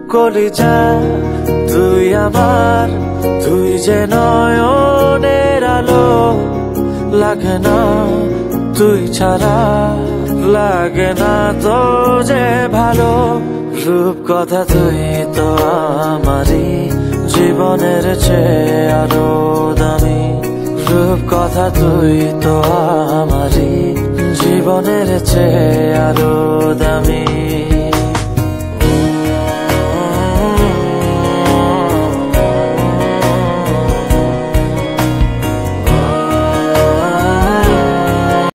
কলিজা তুই আমার, তুই যে নয়নের আলো, লাগে না তুই ছাড়া, লাগে না তো যে ভালো। রূপ কথা তুই তো আমারই, জীবনের চেয়ে আরো দামি। রূপ কথা তুই তো আমারই, জীবনের চেয়ে আরো দামি।